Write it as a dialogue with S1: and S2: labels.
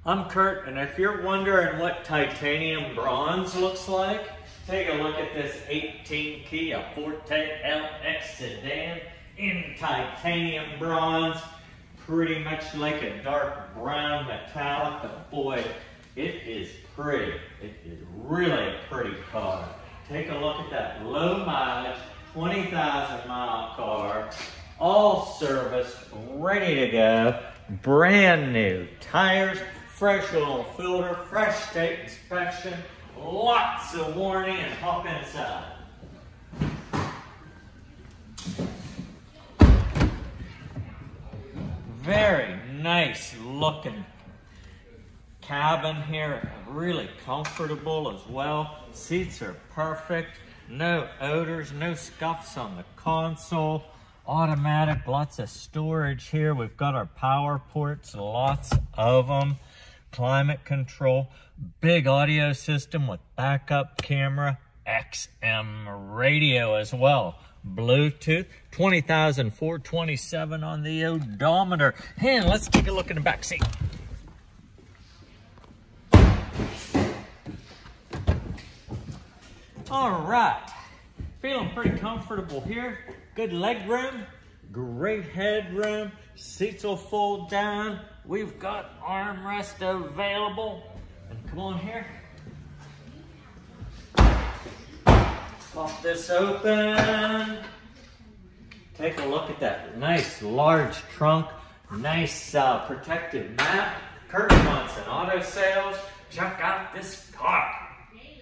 S1: I'm Kurt, and if you're wondering what titanium bronze looks like, take a look at this 18 Kia Forte LX sedan in titanium bronze. Pretty much like a dark brown metallic, but boy, it is pretty. It is really a pretty car. Take a look at that low mileage, 20,000 mile car, all serviced, ready to go, brand new tires, fresh oil filter, fresh state inspection, lots of warranty, and hop inside. Very nice looking cabin here, really comfortable as well. Seats are perfect, no odors, no scuffs on the console. Automatic, lots of storage here. We've got our power ports, lots of them. Climate control, big audio system with backup camera, XM radio as well. Bluetooth, 20,427 on the odometer. And let's take a look in the back seat. All right, feeling pretty comfortable here. Good leg room, great headroom, seats will fold down. We've got armrest available. And come on here. Pop this open. Take a look at that nice large trunk, nice protective mat. Kurt Munson Auto Sales. Check out this car.